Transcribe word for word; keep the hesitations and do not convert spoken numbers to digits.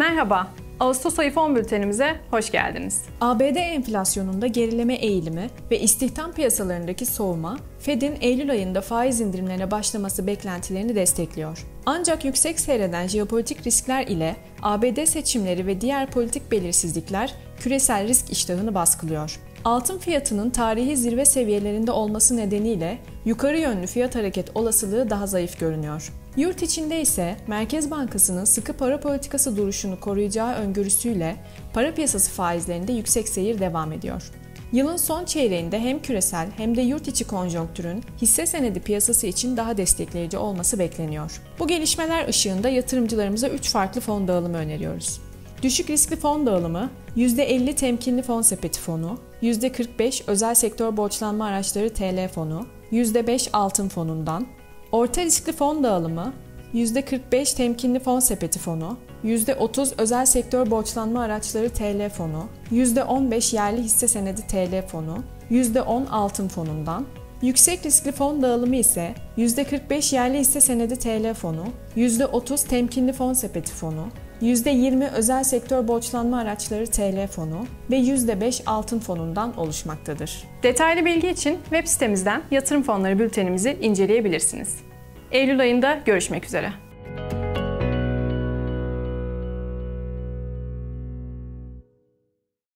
Merhaba, Ağustos ayı fon bültenimize hoş geldiniz. A B D enflasyonunda gerileme eğilimi ve istihdam piyasalarındaki soğuma, Fed'in Eylül ayında faiz indirimlerine başlaması beklentilerini destekliyor. Ancak yüksek seyreden jeopolitik riskler ile A B D seçimleri ve diğer politik belirsizlikler küresel risk iştahını baskılıyor. Altın fiyatının tarihi zirve seviyelerinde olması nedeniyle yukarı yönlü fiyat hareket olasılığı daha zayıf görünüyor. Yurt içinde ise Merkez Bankası'nın sıkı para politikası duruşunu koruyacağı öngörüsüyle para piyasası faizlerinde yüksek seyir devam ediyor. Yılın son çeyreğinde hem küresel hem de yurt içi konjonktürün hisse senedi piyasası için daha destekleyici olması bekleniyor. Bu gelişmeler ışığında yatırımcılarımıza üç farklı fon dağılımı öneriyoruz. Düşük riskli fon dağılımı, yüzde elli temkinli fon sepeti fonu, yüzde kırk beş özel sektör borçlanma araçları T L fonu, yüzde beş altın fonundan, orta riskli fon dağılımı, yüzde kırk beş temkinli fon sepeti fonu, yüzde otuz özel sektör borçlanma araçları T L fonu, yüzde on beş yerli hisse senedi T L fonu, yüzde on altın fonundan, yüksek riskli fon dağılımı ise yüzde kırk beş yerli hisse senedi T L fonu, yüzde otuz temkinli fon sepeti fonu, yüzde yirmi özel sektör borçlanma araçları T L fonu ve yüzde beş altın fonundan oluşmaktadır. Detaylı bilgi için web sitemizden yatırım fonları bültenimizi inceleyebilirsiniz. Eylül ayında görüşmek üzere.